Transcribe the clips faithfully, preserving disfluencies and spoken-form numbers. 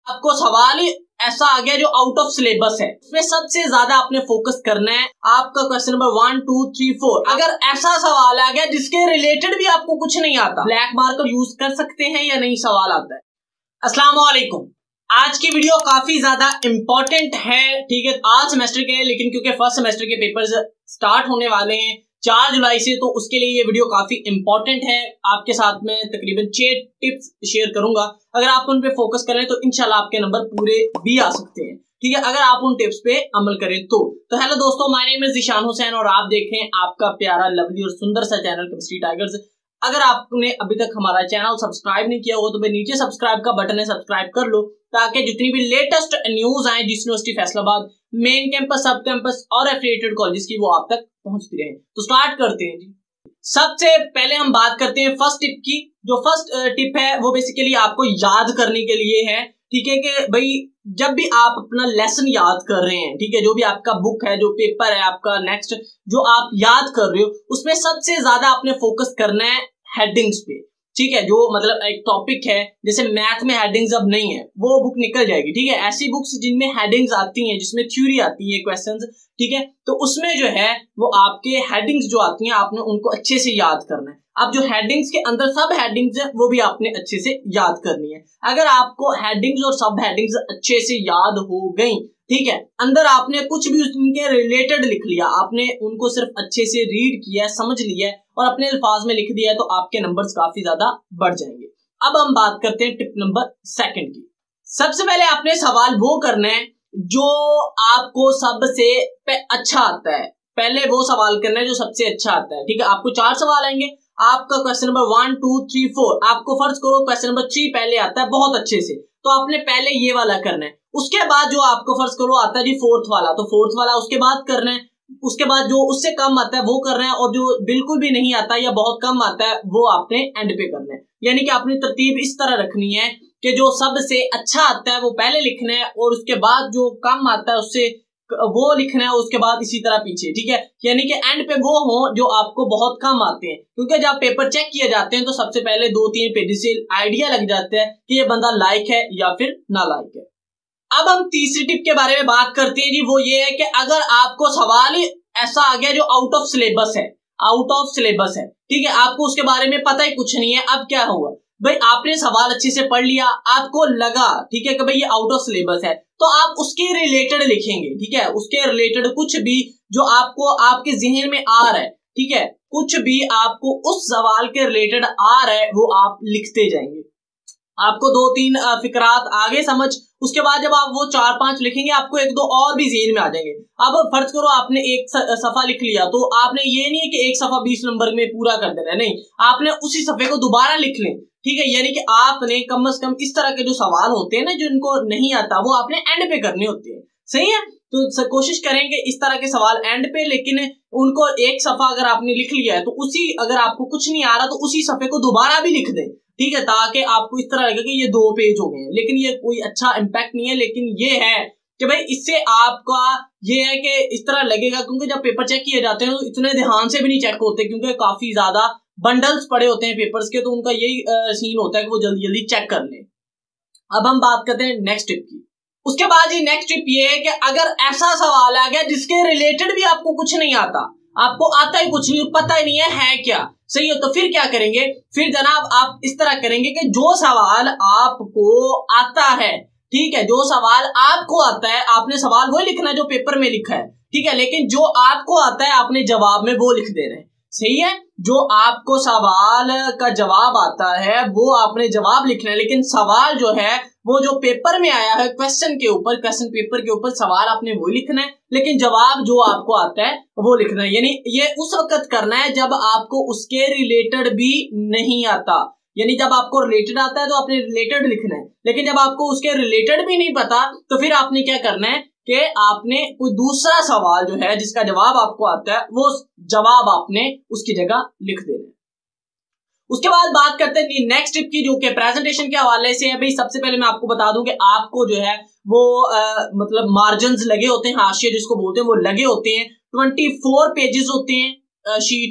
आपको सवाल ही ऐसा आ गया जो आउट ऑफ सिलेबस है, उसमें सबसे ज्यादा आपने फोकस करना है। आपका question number one two three four, अगर ऐसा सवाल आ गया जिसके रिलेटेड भी आपको कुछ नहीं आता, ब्लैक मार्कर यूज कर सकते हैं या नहीं सवाल आता है। अस्सलाम वालेकुम, आज की वीडियो काफी ज्यादा इंपॉर्टेंट है, ठीक है, आज सेमेस्टर के, लेकिन क्योंकि फर्स्ट सेमेस्टर के पेपर्स स्टार्ट होने वाले हैं चार जुलाई से, तो उसके लिए ये वीडियो काफी इंपॉर्टेंट है। आपके साथ में तकरीबन छह टिप्स शेयर करूंगा, अगर आप उन पे फोकस करें तो इंशाल्लाह आपके नंबर पूरे भी आ सकते हैं, ठीक है, अगर आप उन टिप्स पे अमल करें तो। तो हेलो दोस्तों, my name is Zeeshan Hussain और आप देखें आपका प्यारा लवली और सुंदर सा चैनल केमिस्ट्री टाइगर्स। अगर आपने अभी तक हमारा चैनल सब्सक्राइब नहीं किया हो तो नीचे सब्सक्राइब का बटन है, सब्सक्राइब कर लो, ताकि जितनी भी लेटेस्ट न्यूज आए जिस यूनिवर्सिटी फैसलाबाद, मेन कैंपस, सब कैंपस और एफिलिएटेड कॉलेजेस की, वो आप तक पहुंचती रहे। तो स्टार्ट करते हैं जी। सबसे पहले हम बात करते हैं फर्स्ट टिप की। जो फर्स्ट टिप है वो बेसिकली आपको याद करने के लिए है, ठीक है, कि भाई जब भी आप अपना लेसन याद कर रहे हैं, ठीक है, जो भी आपका बुक है, जो पेपर है आपका नेक्स्ट जो आप याद कर रहे हो, उसमें सबसे ज्यादा आपने फोकस करना है हेडिंग्स पे, ठीक है। जो मतलब एक टॉपिक है, जैसे मैथ में हेडिंग्स अब नहीं है, वो बुक निकल जाएगी, ठीक है। ऐसी बुक्स जिनमें हेडिंग्स आती हैं, जिसमें थ्योरी आती है, क्वेश्चंस, ठीक है, तो उसमें जो है वो आपके हेडिंग्स जो आती हैं आपने उनको अच्छे से याद करना है। अब जो हेडिंग्स के अंदर सब हेडिंग्स है वो भी आपने अच्छे से याद करनी है। अगर आपको हेडिंग्स और सब हेडिंग्स अच्छे से याद हो गई, ठीक है, अंदर आपने कुछ भी उनके रिलेटेड लिख लिया, आपने उनको सिर्फ अच्छे से रीड किया, समझ लिया और अपने अल्फाज में लिख दिया है, तो आपके नंबर्स काफी ज्यादा बढ़ जाएंगे। अब हम बात करते हैं टिप नंबर सेकंड की। सबसे पहले आपने सवाल वो करना है जो आपको सबसे अच्छा आता है, पहले वो सवाल करना है जो सबसे अच्छा आता है, ठीक है। आपको चार सवाल आएंगे, आपका question number one two three four, आपको फर्ज करो क्वेश्चन नंबर थ्री पहले आता है बहुत अच्छे से, तो आपने पहले ये वाला करना है। उसके बाद जो आपको फर्ज करो आता है जी फोर्थ वाला, तो फोर्थ वाला उसके बाद करना है। उसके बाद जो उससे कम आता है वो करना है, और जो बिल्कुल भी नहीं आता या बहुत कम आता है वो आपने एंड पे करना है। यानी कि अपनी तरतीब इस तरह रखनी है कि जो सबसे अच्छा आता है वो पहले लिखना है, और उसके बाद जो कम आता है उससे वो लिखना है, उसके बाद इसी तरह पीछे, ठीक है। यानी कि एंड पे वो हो जो आपको बहुत कम आते हैं, क्योंकि जब पेपर चेक किए जाते हैं तो सबसे पहले दो तीन पेज से आइडिया लग जाता है कि ये बंदा लायक है या फिर ना लायक है। अब हम तीसरी टिप के बारे में बात करते हैं जी। वो ये है कि अगर आपको सवाल ही ऐसा आ गया जो आउट ऑफ सिलेबस है, आउट ऑफ सिलेबस है, ठीक है, आपको उसके बारे में पता ही कुछ नहीं है, अब क्या होगा भाई, आपने सवाल अच्छे से पढ़ लिया, आपको लगा, ठीक है, कि भाई ये आउट ऑफ सिलेबस है, तो आप उसके रिलेटेड लिखेंगे, ठीक है, उसके रिलेटेड कुछ भी जो आपको आपके जहन में आ रहा है, ठीक है, कुछ भी आपको उस सवाल के रिलेटेड आ रहा है वो आप लिखते जाएंगे। आपको दो तीन फिक्रात आगे समझ, उसके बाद जब आप वो चार पांच लिखेंगे आपको एक दो और भी ज़हन में आ जाएंगे। अब फर्ज करो आपने एक सफा लिख लिया, तो आपने ये नहीं है कि एक सफा बीस नंबर में पूरा कर देना है, नहीं, आपने उसी सफे को दोबारा लिख लें, ठीक है। यानी कि आपने कम से कम इस तरह के जो सवाल होते हैं ना जिनको नहीं आता, वो आपने एंड पे करने होते हैं, सही है। तो कोशिश करेंगे इस तरह के सवाल एंड पे, लेकिन उनको एक सफा अगर आपने लिख लिया है तो उसी, अगर आपको कुछ नहीं आ रहा तो उसी सफे को दोबारा भी लिख दें, ठीक है, ताकि आपको इस तरह लगे कि ये दो पेज हो गए हैं। लेकिन ये कोई अच्छा इम्पैक्ट नहीं है, लेकिन ये है कि भाई इससे आपका ये है कि इस तरह लगेगा, क्योंकि जब पेपर चेक किए जाते हैं तो इतने ध्यान से भी नहीं चेक होते, क्योंकि काफी ज्यादा बंडल्स पड़े होते हैं पेपर्स के, तो उनका यही सीन होता है कि वो जल्दी जल्दी चेक कर लें। अब हम बात करते हैं नेक्स्ट टिप की। उसके बाद ये नेक्स्ट टिप ये है कि अगर ऐसा सवाल आ गया जिसके रिलेटेड भी आपको कुछ नहीं आता, आपको आता ही कुछ नहीं, पता ही नहीं है है क्या, सही है, तो फिर क्या करेंगे, फिर जनाब आप इस तरह करेंगे कि जो सवाल आपको आता है, ठीक है, जो सवाल आपको आता है आपने सवाल वो लिखना है जो पेपर में लिखा है, ठीक है, लेकिन जो आपको आता है आपने जवाब में वो लिख देना है, सही है। जो आपको सवाल का जवाब आता है वो आपने जवाब लिखना है, लेकिन सवाल जो है वो जो पेपर में आया है क्वेश्चन के ऊपर, क्वेश्चन पेपर के ऊपर सवाल आपने वो लिखना है, लेकिन जवाब जो आपको आता है वो लिखना है। यानी ये उस वक्त करना है जब आपको उसके रिलेटेड भी नहीं आता, यानी जब आपको रिलेटेड आता है तो आपने रिलेटेड लिखना है, लेकिन जब आपको उसके रिलेटेड भी नहीं पता तो फिर आपने क्या करना है कि आपने कोई दूसरा सवाल जो है जिसका जवाब आपको आता है वो जवाब आपने उसकी जगह लिख देना है। उसके बाद बात करते हैं नेक्स्ट टिप की, जो कि प्रेजेंटेशन के हवाले से है। भाई सबसे पहले मैं आपको बता दूं कि आपको जो है वो आ, मतलब मार्जिन्स लगे होते हैं, हाशिए जिसको बोलते हैं वो लगे होते हैं, चौबीस पेजेस होते हैं शीट के।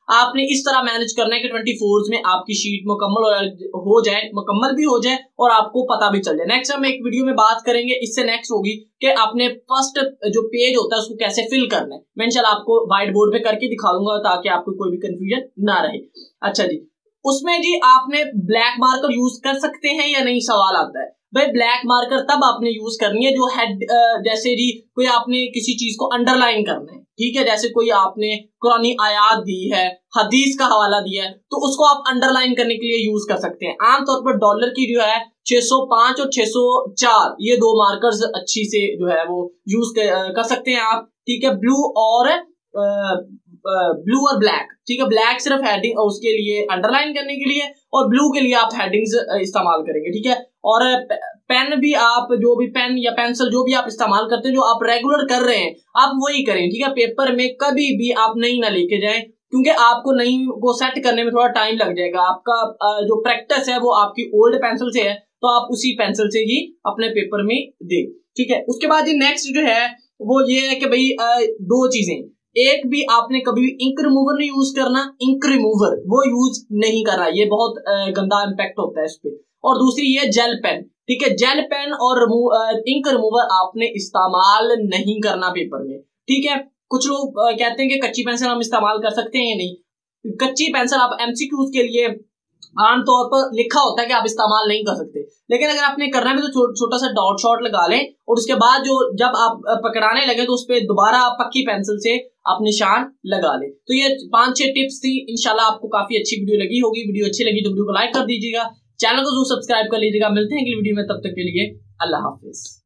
आपने इस तरह मैनेज करना है कि ट्वेंटी फोर्स में आपकी शीट मुकम्मल हो जाए, मुकम्मल भी हो जाए और आपको पता भी चल जाए। नेक्स्ट हम एक वीडियो में बात करेंगे, इससे नेक्स्ट होगी कि आपने फर्स्ट जो पेज होता है उसको कैसे फिल करना है। मैं इंशाल्लाह आपको व्हाइट बोर्ड पे करके दिखा दूंगा ताकि आपको कोई भी कंफ्यूजन ना रहे। अच्छा जी, उसमें जी आपने ब्लैक मार्कर यूज कर सकते हैं या नहीं सवाल आता है। भाई ब्लैक मार्कर तब आपने यूज करनी है जो हेड, जैसे जी कोई आपने किसी चीज को अंडरलाइन करना है, ठीक है, जैसे कोई आपने कुरानी आयात दी है, हदीस का हवाला दिया है, तो उसको आप अंडरलाइन करने के लिए यूज कर सकते हैं। आमतौर पर डॉलर की जो है छह सौ पाँच और छह सौ चार ये दो मार्कर्स अच्छी से जो है वो यूज कर, कर सकते हैं आप, ठीक है। ब्लू और ब्लू और ब्लैक, ठीक है, ब्लैक सिर्फ हेडिंग और उसके लिए अंडरलाइन करने के लिए और ब्लू के लिए आप हेडिंग्स इस्तेमाल करेंगे, ठीक है। और पेन भी आप जो भी पेन या पेंसिल जो भी आप इस्तेमाल करते हैं, जो आप रेगुलर कर रहे हैं आप वही करें, ठीक है। पेपर में कभी भी आप नई ना लेके जाएं क्योंकि आपको नई को सेट करने में थोड़ा टाइम लग जाएगा। आपका जो प्रैक्टिस है वो आपकी ओल्ड पेंसिल से है तो आप उसी पेंसिल से ही अपने पेपर में दें, ठीक है। उसके बाद नेक्स्ट जो है वो ये है कि भाई दो चीजें, एक भी आपने कभी भी इंक रिमूवर नहीं यूज करना, इंक रिमूवर वो यूज नहीं करना, ये बहुत गंदा इम्पैक्ट होता है इस पे। और दूसरी ये जेल पेन, ठीक है, जेल पेन और इंक रिमूवर आपने इस्तेमाल नहीं करना पेपर में, ठीक है। कुछ लोग कहते हैं कि कच्ची पेंसिल हम इस्तेमाल कर सकते हैं या नहीं। कच्ची पेंसिल आप एमसीक्यूज के लिए आमतौर पर लिखा होता है कि आप इस्तेमाल नहीं कर सकते, लेकिन अगर आपने करना है तो छो, छोटा सा डॉट शॉट लगा लें और उसके बाद जो जब आप पकड़ाने लगे तो उस पर दोबारा पक्की पेंसिल से आप निशान लगा लें। तो ये पांच छह टिप्स थी, इंशाल्लाह आपको काफी अच्छी वीडियो लगी होगी। वीडियो अच्छी लगी तो वीडियो को लाइक कर दीजिएगा, चैनल को जरूर सब्सक्राइब कर लीजिएगा। मिलते हैं अगली वीडियो में, तब तक के लिए अल्लाह हाफिज।